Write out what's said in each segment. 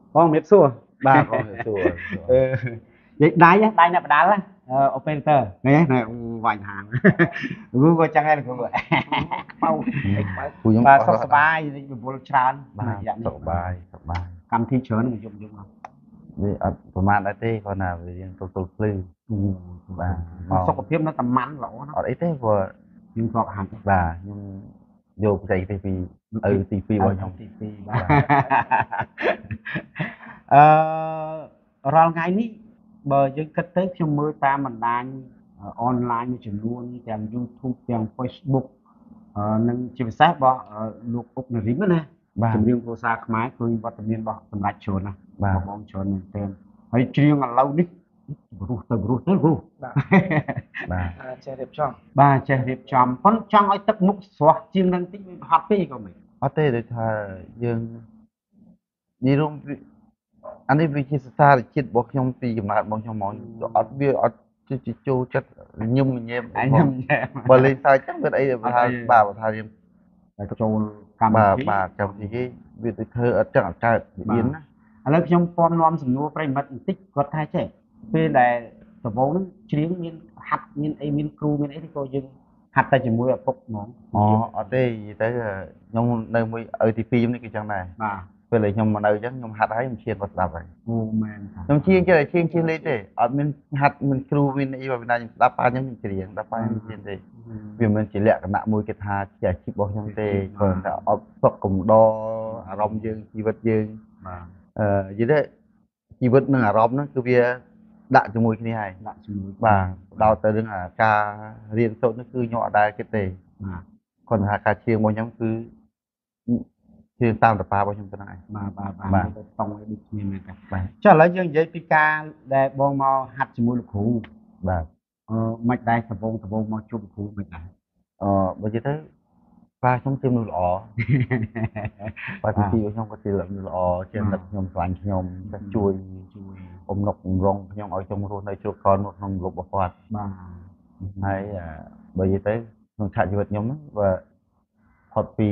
con biết xua ba con hiểu sủa vậy đai nè đá là operator này này vài hàng Google chẳng hay là Google mau cú giống và ở sắp đó bài thì vô tràn mà ba dạng này sổ bài sổ bài cầm thi chớn người dùng không đi ởประมาณได้ที่คนnào về riêng tôi plu và សុខភាពនៅតែម៉ាន់ល្អណា ở đấy thế vừa យើងក៏ហាត់ và nhưng vô cái thì vì tí phi bao nhiêu ទី2បាទអឺរាល់ថ្ងៃនេះបើយើងគិតទៅខ្ញុំមើលតាមបណ្ដាញអនឡាញមួយចំនួនទាំង YouTube ទាំង Facebook និងជាពិសេសរបស់លោកអុកនារីណាចម្រៀងគ្រួសារខ្មែរឃើញវត្តមានរបស់សម្ដេចច្រើនណាបងច្រើនមែនទែនហើយច្រៀងឥឡូវនេះព្រោះទៅព្រោះទៅព្រោះបាទចេះរៀបចំបាទចេះរៀបចំប៉ុន្តែចង់ឲ្យទឹកមុខស្រស់ជាងនឹងតិចវាហត់ពេកក៏មិន ở đây để thà dương đi luôn anh ấy vì chia xa là chết bỏ trong tì dùm lại bỏ trong món ở bia ở chu chất nhung nhem anh nhầm bờ lên sai chắc bên đây là bà thà em ចូលកម្មវិធី bà chồng thì cái việc tôi thơ ở trong trời biến á ឥឡូវខ្ញុំពំនាំសំណួរប្រិមិត្តបន្តិចគាត់ថាចេះពេលដែលដំបូងហ្នឹងច្រៀងមានហាត់មានអីមានគ្រូមានអីទេក៏យើងហាត់តែជាមួយឪពុកហ្មង ở đây gì tới nhung nơi mới ở thì phi giống như cái chẳng này បាទពេលខ្ញុំមកនៅអញ្ចឹងខ្ញុំហាត់ហើយខ្ញុំឈៀនមកស្ដាប់ហើយអូមែនតាខ្ញុំជាងចេះតែជាងលេងទេអត់មានហាត់មានគ្រូមានអីបើណាខ្ញុំស្ដាប់ប៉ាខ្ញុំខ្ញុំច្រៀងស្ដាប់ប៉ាខ្ញុំហ៊ានទេវាមិនជាលក្ខណៈមួយគេថាជាអាជីពរបស់ខ្ញុំទេគ្រាន់តែអត់សុខកំដរអារម្មណ៍យើងជីវិតយើងបាទនិយាយទៅជីវិតនិងអារម្មណ៍ហ្នឹងគឺវាដាក់ជាមួយគ្នាហើយដាក់ជាមួយបាទដល់ទៅរឿងអាការរៀនសូត្រនេះគឺខ្ញុំអត់ដែលគិតទេបាទគាត់ថាការច្រៀងរបស់ខ្ញុំគឺច្រៀងតាមតប៉ារបស់ខ្ញុំប៉ុណ្ណឹងឯងបាទទៅតង់ឲ្យដូចគ្នាមែនតាចុះឥឡូវយើងនិយាយពីការដែលបងមកហាត់ជាមួយលោកគ្រូបាទមិនដែរដំបូងមកជួបលោកគ្រូមិនដែរបើនិយាយទៅប៉ាខ្ញុំជាមនុស្សល្អប៉ាទីពីខ្ញុំក៏ជាមនុស្សល្អជានឹកខ្ញុំខ្លាញ់ខ្ញុំតែជួយអំណុកបំរុងខ្ញុំឲ្យខ្ញុំរស់នៅជ្រុកកននៅក្នុងលោករបស់គាត់បាទហើយបើនិយាយទៅក្នុងឆាកជីវិតខ្ញុំហ្នឹងបើផុតពី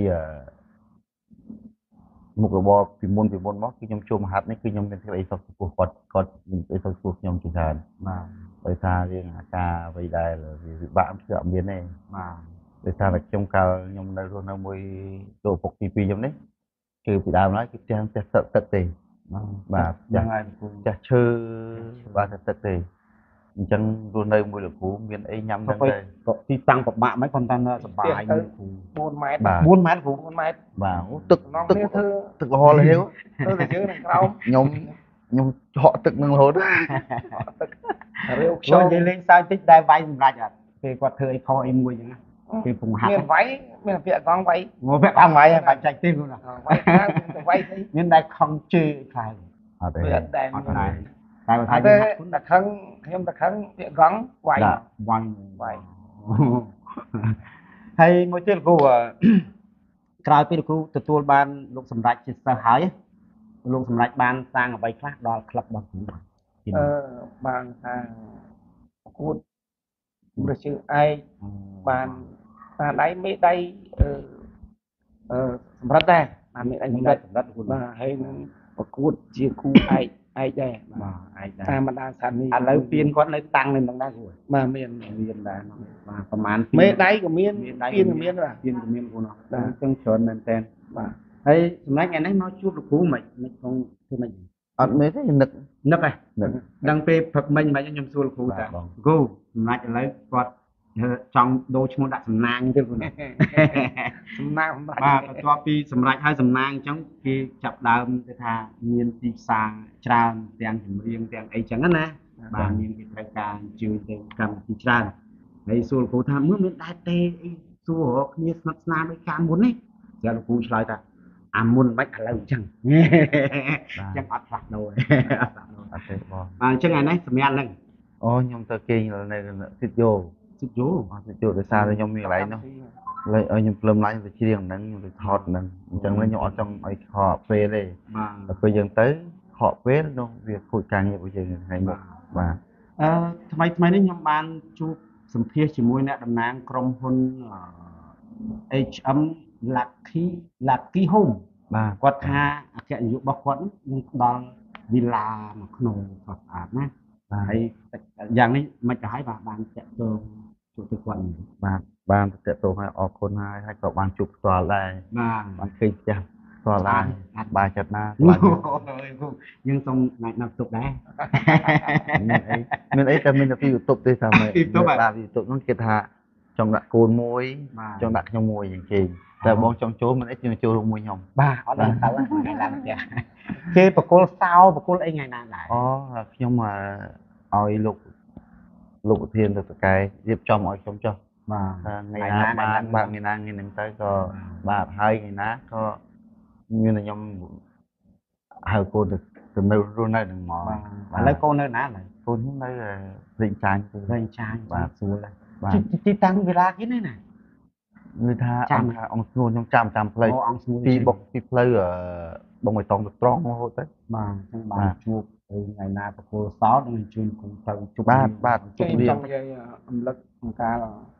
មុខរបរពីមុនមកគឺខ្ញុំជួបមហាត់នេះគឺខ្ញុំមានសេចក្តីសុខចំពោះគាត់មានសេចក្តីសុខចំពោះខ្ញុំជាច្រើនបាទដោយសាររឿងអាការអ្វីដែលវាពិបាកគឺអត់មានទេបាទដោយសារតែខ្ញុំកាលខ្ញុំនៅរស់នៅមួយលោកឪពុកទី2ខ្ញុំនេះគឺពីដើមឡើយគឺផ្ទះទឹកទេបាទយ៉ាងហើយផ្ទះឈើបាទទឹកទេអញ្ចឹងរស់នៅមួយលោកគ្រូមានអីញ៉ាំហ្នឹងទេក៏ទីតាំងពិបាកមិនប៉ុន្តែសប្បាយគ្រូ 4 ម៉ែត្រ 4ម៉ែត្រគ្រូ 4ម៉ែត្របាទទឹកទឹករហ័សហេវទៅតែយើងនឹងក្រោមខ្ញុំឆក់ទឹកនឹងរហូតរាវខ្យចូលល់និយាយលេងសើចតិចដែរវាយសម្រាប់អត់ពេលគាត់ធ្វើអីខុសអីមួយអញ្ចឹងណាពេលពងហាត់មានវាយមានពាក្យកង់វាយមកពាក់តាមវាយបាច់ចាច់ទេគ្រូណាវាយខាងទៅវាយទៅមានដែរខំជឿខ្លាំងអត់ទេវាអត់ដែរអត់ដែរតែបើថាតែយើងហាត់តែខឹងខ្ញុំតែខឹងពាក្យកង់វាយវាយវាយហើយមួយទៀតគ្រូក្រោយពីលោកគ្រូទទួលបានលោកសម្ដេចជាសិស្សហើយលោកសម្ដេចបានសាងអ្វីខ្លះដល់ក្លឹបរបស់គ្រូបានថាប្រកួតប្រជាឯកបានតាដៃមេដៃសម្រាប់ដែរបានមេដៃសម្រាប់សម្រាប់គ្រូបាទហើយនឹងប្រកួតជាគូឯកដែរបាទឯងដែរតាមបណ្ដាស្ថានីយ៍ឥឡូវពៀនគាត់នៅតាំងនៅនឹងដែរគ្រូបាទមានមានដែរបាទប្រហែលមេដៃក៏មានពៀនក៏មានបាទពៀនក៏មានគ្រូនោះតែចឹងច្រើនមែនតើបាទហើយសម្រាប់ថ្ងៃនេះមកជួបលោកគ្រូមិនផងធ្វើមិនអត់មែនទេនឹកនឹកហ៎ដឹងពេលព្រឹកមិញខ្ញុំសួរលោកគ្រូតាគ្រូសម្រាប់ឥឡូវគាត់ចង់ដូរឈ្មោះដាក់សំណាងទៀតគ្រូណាសំណាងបាទបន្ទាប់ពីសម្រាប់ហើយសំណាងអញ្ចឹងគេចាប់ដើមទៅថាមានទីផ្សារច្រើនទាំងចម្រៀងទាំងអីចឹងណាបាទមានគេត្រូវការអញ្ជើញទៅកម្មវិធីច្រើនហើយសួរលោកគ្រូថាមើលមានដែរទេអីសួររកគ្នាស្និទ្ធស្នាលដូចកាលមុននេះចាលោកគ្រូឆ្លើយថាអាមុនមិនឥឡូវអញ្ចឹងចឹងអត់ផ្លាស់ដូរអត់ទេអត់ទេបងបាទអញ្ចឹងថ្ងៃនេះសម្រាប់ហ្នឹងអូខ្ញុំទៅគេងនៅសិតយោសិតយូសិតយោដោយសារតែខ្ញុំមានកន្លែងនោះលេឲ្យខ្ញុំព្រលឹមឡើងទៅច្រៀងហ្នឹងខ្ញុំទៅថតហ្នឹងអញ្ចឹងខ្ញុំអត់ចង់ឲ្យខកពេលទេបាទដល់ពេលយើងទៅខកពេលនោះវាខូចការងាររបស់យើងថ្ងៃមុខបាទថ្មីនេះខ្ញុំបានជួបសម្ភាសជាមួយអ្នកតំណាងក្រុមហ៊ុនHM Lucky Home បាទគាត់ថាអគ្គនាយករបស់គាត់នឹងផ្ដល់វីឡាមួយក្នុងគាត់ស្អាតណាបាទហើយយ៉ាងនេះមិនទៅហើយបានតាក់ទងជួបទៅគាត់បាទបានតេតតងហើយអរគុណហើយក៏បានជួបផ្ទាល់ដែរបាទបានឃើញផ្ទះផ្ទាល់ដែរអត់បាទចិត្តណាអូបាទយើងសូមណាត់ទុកដែរមានអីតែមានតែពី YouTube ទេថាមើល YouTube បាទ YouTube ហ្នឹងគេថាចង់ដាក់កូនមួយបាទចង់ដាក់ខ្ញុំមួយយ៉ាងគេតែបងចង់ចូលមិនអីជឿចូលរួមមួយខ្ញុំបាទអត់ដឹងទៅថ្ងៃឡើងផ្ទះគេបកគលសោបកគលអីថ្ងៃណាដែរអូខ្ញុំឲ្យលោកប្រធានទៅតកែរៀបចំឲ្យខ្ញុំចុះបាទថ្ងៃណាបានបាទថ្ងៃណាថ្ងៃហ្នឹងទៅក៏បាទហើយថ្ងៃណាក៏មានតែខ្ញុំហៅកូនទៅនៅរស់នៅនឹងហ្មងបាទឥឡូវកូននៅណាឡើយកូនខ្ញុំនៅលេងចាញ់ទៅវិញចាញ់បាទស្រួលដែរបាទទីតាំងវិឡាគេនេះណានិយាយថាចាំអង្គស្នួលខ្ញុំចាំផ្លូវអូអង្គស្នួលពីបុកពីផ្លូវបងបៃតងទៅត្រង់រហូតទៅបាទអញ្ចឹងបាបាទនជួបទៅថ្ងៃណាបកគលសោនឹងជូនគុំទៅជួបបាទចេញចង់និយាយអំឡឹកក្នុងការ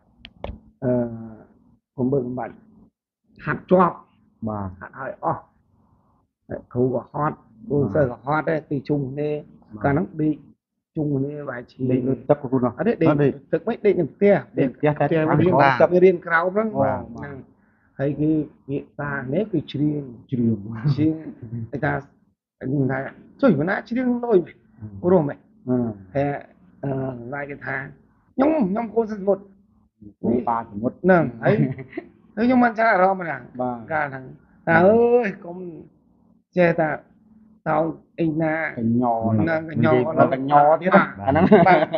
កុំបើកំបាច់ហាត់ជាប់បាទហាត់ឲ្យអស់ហើយគ្រូក៏ហត់គ្រូសិស្សក៏ហត់ដែរទីជុំគ្នាកាលហ្នឹងដេកជុំគ្នាវាយឈីដេកលើទឹកគ្រូនោះអត់ទេដេកទឹកមិនដេកនៅផ្ទះដេកផ្ទះតែផ្ទះខាងរៀនក្រោយចាប់រៀនក្រោមហ្នឹងបាទហ្នឹងហើយគឺវាតានេះគឺច្រៀងជ្រៀងច្រៀងតែថាខ្ញុំថាជួយមិនណាច្រៀងលុយព្រោះមិន ហើយឡាយគេថាខ្ញុំកូនសមុទ្របាទសមុទ្រហ្នឹងហើយខ្ញុំមិនចាអារម្មណ៍ណាបាទកាលហ្នឹងតែអើយកុំចេះតែតោអីណាកញ្ញហ្នឹងកញ្ញដល់កញ្ញទៀតណាអាហ្នឹង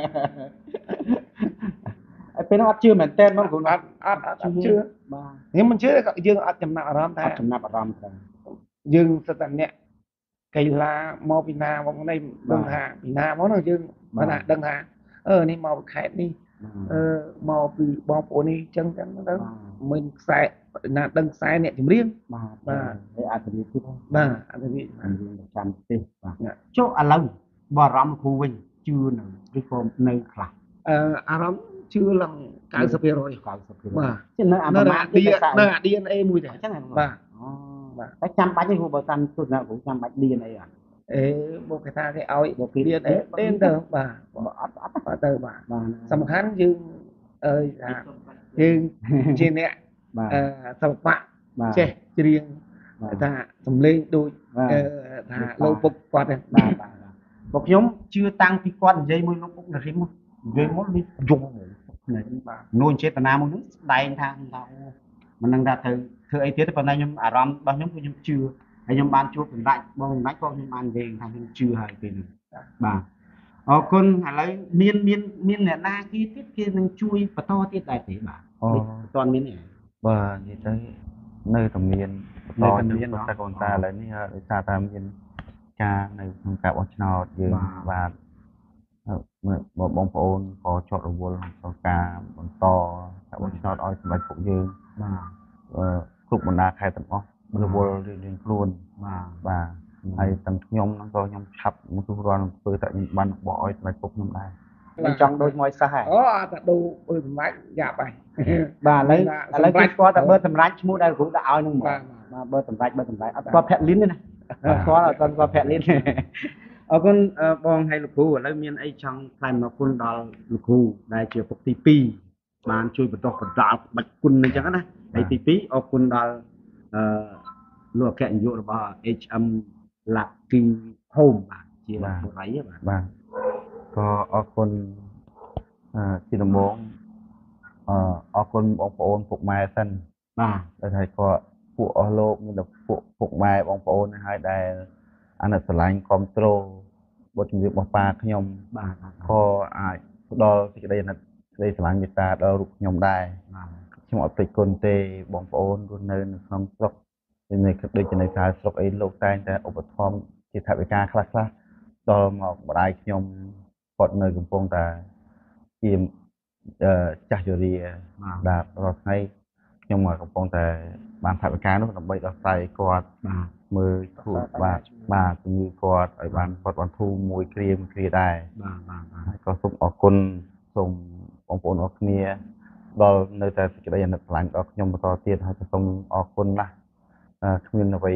ហើយពេលហ្នឹងអត់ជឿមែនតើហ្មងគ្រូអត់ជឿបាទខ្ញុំមិនជឿក៏យើងអត់ចំណាប់អារម្មណ៍ថាអត់ចំណាប់អារម្មណ៍ត្រូវយើងសិតតែអ្នកកីឡាមកពីណាមកនេះដឹងថាពីណាមកនោះយើងមិនថាដឹងថានេះមកពីខេត្តនេះមកពីបងប្អូននេះអញ្ចឹងទៅមិនខ្សែណាដឹងខ្សែអ្នកចម្រៀងបាទហើយអត្ថន័យទៀតបាទអត់ទេរៀនប្រចាំទេសបាទចុះឥឡូវបើអារម្មណ៍គ្រូវិញជឿនៅឬក៏នៅខ្លះអារម្មណ៍ជឿឡើង 90% 90% បាទជិះនៅអានៅប្រមាណទៀតនៅអា DNA មួយដែរអញ្ចឹងបាទតែចាំបាច់ទេគ្រូបើតាមទស្សនៈគ្រូចាំបាច់ DNA អត់មកគេថាគេឲ្យមកគេ DNA ទេទៅបាទអត់ទៅបាទបាទសំខាន់យើងថាយើងជាអ្នកបាទសិល្បៈបាទចេះច្រៀងបាទថាសំឡេងដូចបាទថាលោកពុកគាត់ហ្នឹងបាទពួកខ្ញុំជឿតាំងពីគាត់និយាយមួយលោកពុកនារីមកនិយាយមកនេះយំហ្នឹងបាទនួនចេតនាមកនេះស្ដែងថាខ្ញុំថាអូមិនដឹងថាទៅធ្វើអីទៀតទេប៉ុន្តែខ្ញុំអារម្មណ៍របស់ខ្ញុំគឺខ្ញុំជឿហើយខ្ញុំបានជួបសម្ដេចបងសម្ដេចក៏ខ្ញុំបាននិយាយថាខ្ញុំជឿហើយពេលនេះបាទអរគុណឥឡូវមានអ្នកណាគេទៀតគេនឹងជួយបន្តទៀតដែរទេបាទអត់ទាន់មានទេបាទនិយាយទៅនៅតែមានបន្តទៅតែកូនតាឥឡូវនេះដោយសារតែមានការនៅក្នុងការបោះឆ្នោតយើងបាទបងប្អូនក៏ជាប់រវល់ក្នុងការបន្តការបោះឆ្នោតឲ្យសម្ដេចពុកយើងបាទគ្រប់បណ្ដាខេត្តទាំងអស់រវល់រៀងៗខ្លួន បាទហើយទាំងខ្ញុំហ្នឹងក៏ខ្ញុំឆាប់មកទោះរាល់នឹងធ្វើតែខ្ញុំបានបោះឲ្យសម្ដេចពុកខ្ញុំដែរខ្ញុំចង់ដូចមួយសិស្សហើយអូអត់តែដូរសម្ដេចយ៉ាប់ហើយបាទឥឡូវគេស្គាល់តែបើសម្រាប់ឈ្មោះដែលគ្រូដាក់ឲ្យហ្នឹងបាទបើសម្រាប់អត់ស្គាល់ភ័ក្រលីនទេណាស្គាល់អត់ស្គាល់ភ័ក្រលីនអរគុណបងហើយលោកគ្រូឥឡូវមានអីចង់ថ្លែងអំណរគុណដល់លោកគ្រូដែលជាពុកទី2បានជួយបន្តបណ្ដាលបាច់គុណអញ្ចឹងណាហើយទី2អរគុណដល់លោកអគ្គនាយករបស់ HM Lucky Home បាទជាបុរីបាទក៏អរគុណជាដំបូងអរគុណបងប្អូនពុកម៉ែសិនបាទដែលហើយក៏ពួកអស់លោកមានតែពួកពុកម៉ែបងប្អូនហើយដែលអាណិតស្រឡាញ់គ្រប់គ្រងបទចម្រៀងរបស់ប៉ាខ្ញុំបាទក៏អាចផ្ដល់សេចក្តីអាណិតសេចក្តីស្រឡាញ់មេត្តាដល់រូបខ្ញុំដែរបាទខ្ញុំអត់ភ្លេចគុណទេបងប្អូនរស់នៅក្នុងស្រុកដូចជានៅក្រៅស្រុកអីលោកតែងតែឧបត្ថម្ភជាថវិកាខ្លះដល់មកម្ដាយខ្ញុំគាត់នៅកំពុងតែជាចាស់ជរាបាទរាល់ថ្ងៃខ្ញុំកំពុងតែបានថវិកានោះដើម្បីដោះស្រាយគាត់មើលធូរបាទជំងឺគាត់ឲ្យបានគាត់បានធូរមួយគ្រាដែរហើយក៏សូមអរគុណសូមបងប្អូនអរគ្នាដល់នៅតែសេចក្តីអាណិតស្រឡាញ់ដល់ខ្ញុំបន្តទៀតហើយសូមអរគុណណាស់គ្មានអ្វី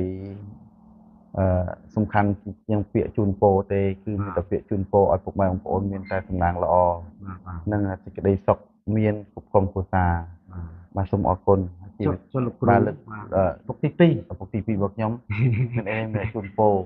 សំខាន់ជាងពាក្យជូនពរទេគឺមានតែពាក្យជូនពរឲ្យពុកម៉ែបងប្អូនមានតែសំណាងល្អនិងសេចក្តីសុខមានគ្រប់ក្រុមគ្រួសារបាទសូមអរគុណជូនលោកគ្រូពុកទី2របស់ខ្ញុំមានអីមានជូនពរ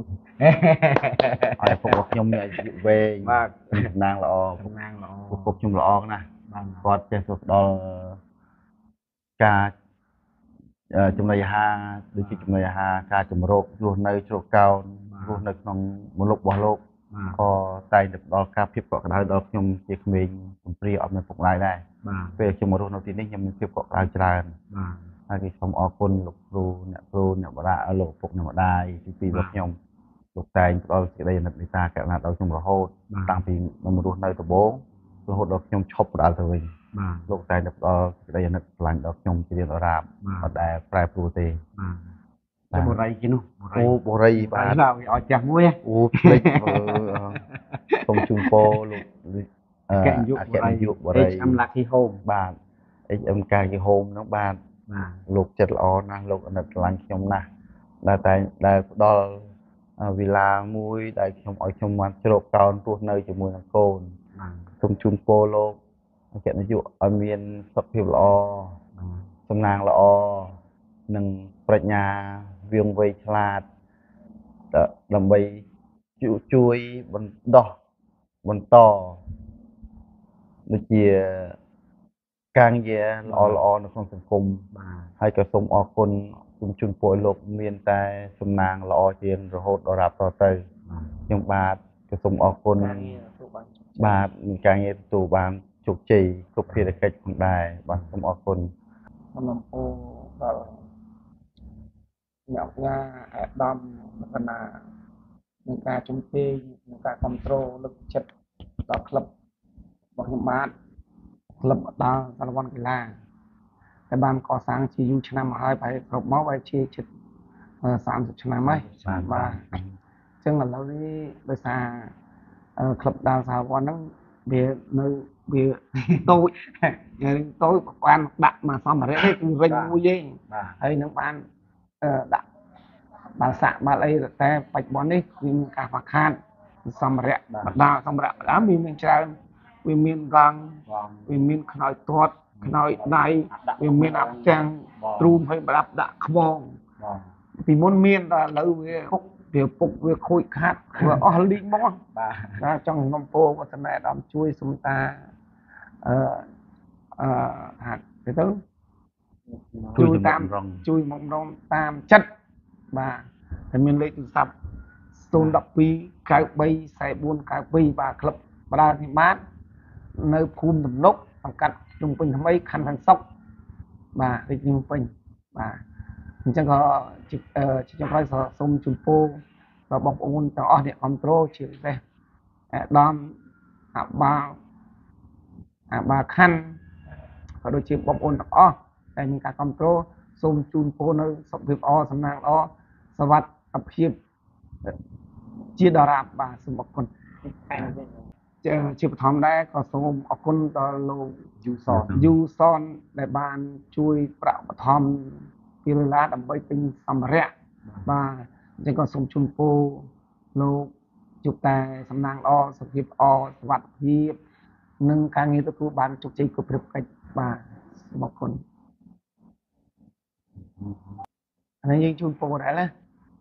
ឲ្យពុករបស់ខ្ញុំមានអាយុវែងបាទសំណាងល្អពុកខ្ញុំល្អណាស់គាត់ចេះទៅផ្ដល់ការចំណីអាហារដូចជាចំណីអាហារការចម្រោករស់នៅជ្រកកោនរស់នៅក្នុងមលុបរបស់លោកក៏តែងតែផ្ដល់ការភាពកក់ក្ដៅដល់ខ្ញុំជាក្មេងកំព្រាអត់មានពុកម្ដាយដែរពេលខ្ញុំមករស់នៅទីនេះខ្ញុំមានភាពកក់ក្ដៅច្រើនហើយខ្ញុំសូមអរគុណលោកគ្រូអ្នកបដាលោកពុកអ្នកម្ដាយទីពីររបស់ខ្ញុំលោកតែងផ្ដល់សេចក្តីអាណិតមេត្តាករុណាដល់ខ្ញុំរហូតតាំងពីខ្ញុំរស់នៅដំបូងរហូតដល់ខ្ញុំឈប់ផ្ដាល់ទៅវិញលោកតែងតែផ្ដល់សេចក្តីអាណិតខ្លាំងដល់ខ្ញុំជារៀងអរាបអត់ដែលប្រែប្រួលទេបរិយគេនោះអូបរិយបាទឲ្យចាស់មួយអូភ្លេចសូមជូនពរលោកអគ្គនាយកបរិយ HM Lucky Home បាទ HM Lucky Home ហ្នឹងបាទលោកចិត្តល្អណាស់លោកអាណិតស្រឡាញ់ខ្ញុំណាស់ដែលផ្ដល់វិឡាមួយដែលខ្ញុំឲ្យខ្ញុំបានជ្រកកោនរស់នៅជាមួយនឹងកូនសូមជូនពរលោកអគ្គនាយកឲ្យមានសុខភាពល្អសំណាងល្អនិងប្រាជ្ញាវាងវៃឆ្លាតដើម្បីជួយបណ្ដោះបន្តដូចជាការងារល្អនៅក្នុងសង្គមហើយក៏សូមអរគុណសូមជូនពរឲ្យលោកមានតែសំណាងល្អជាងរហូតដល់រាប់តទៅខ្ញុំបាទក៏សូមអរគុណបាទមានការងារទទួលបានជោគជ័យគ្រប់ភារកិច្ចផងដែរបាទសូមអរគុណសំណពរដល់អ្នកញ៉ាអាដាមបណ្ណានឹងការជំទាវនឹងការគ្រប់គ្រងលើកចិត្តដល់ក្លឹបរបស់ខ្ញុំបាទក្លឹបដល់សារវ័នកីឡាដែលបានកសាងជាយូរឆ្នាំមកហើយប្រហែលគ្រប់មកហើយជាជិត30ឆ្នាំហើយបាទអញ្ចឹងឥឡូវនេះដោយសារក្លឹបដល់សារវ័នហ្នឹងវានៅវាតូចបានដាក់មកសម្ភារៈនេះគឺវិញមួយទេហើយនឹងបានដាក់បាល់សាក់បាល់អីតែបច្ចុប្បន្ននេះគឺមានការខ្វះខាតសម្ភារៈបណ្ដាសម្ភារៈបណ្ដាមានច្រើនវាមានកង់វាមានខ្នើយទាត់ខ្នើយដៃវាមានអាប់ចាំងទ្រូងឲ្យប្រដាប់ដាក់ខ្វងពីមុនមានតែឥឡូវវាពុកវាខូចខាតវាអស់លីងមកបាទចង់សំពោវត្តនាដល់ជួយសុំតាថាទៅជួយមករងតាមចិត្តបាទតែមានលេខទូរស័ព្ទ012 93 4492បាទក្លឹបបដានិបាតនៅភូមិទំនុកសង្កាត់ភ្នំពេញថ្មីខណ្ឌខាងសុកបាទរាជធានីភ្នំពេញបាទអញ្ចឹងក៏ជាចុងក្រោយសូមជូនពរដល់បងប្អូនទាំងអស់អ្នកគ្រប់គ្រងជាពិសេសអាដាមអាបាខណ្ឌក៏ដូចជាបងប្អូនទាំងអស់តែមានការគ្រប់គ្រងសូមជូនពរនៅសុខភាពល្អសំណាងល្អសុវត្ថិភាពជាដរាបបាទសូមអរគុណជាបឋមដែរក៏សូមអរគុណដល់លោកយូសនដែលបានជួយប្រាក់បឋម$2ដើម្បីទិញសម្ភារៈបាទអញ្ចឹងក៏សូមជូនពរលោកជួបតែសំណាងល្អសុខភាពល្អសុវត្ថិភាពនិងការងារទទួលបានជោគជ័យគ្រប់ភារកិច្ចបាទសូមអរគុណហើយយើងជូនពរដែរណា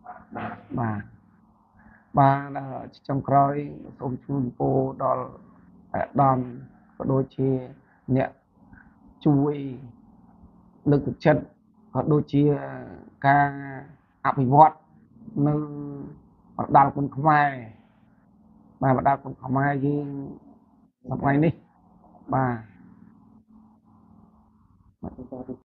បាទចុងក្រោយសូមជូនពរដល់អាដាមក៏ដូចជាអ្នកជួយលើកទឹកចិត្តក៏ដូចជាការអភិវឌ្ឍនៅបណ្ដាលគុណខ្មែរបាទបណ្ដាលគុណខ្មែរយើងថ្ងៃនេះបាទ